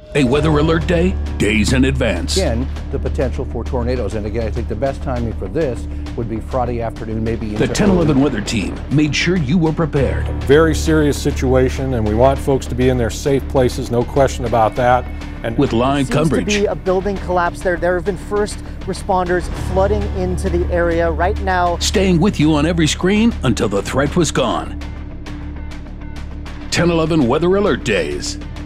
A weather alert day, days in advance. Again, the potential for tornadoes. And again, I think the best timing for this would be Friday afternoon, maybe into The 10/11 weather team made sure you were prepared. Very serious situation, and we want folks to be in their safe places, no question about that. And with live coverage. Seems to be a building collapse there. There have been first responders flooding into the area right now. Staying with you on every screen until the threat was gone. 10/11 weather alert days.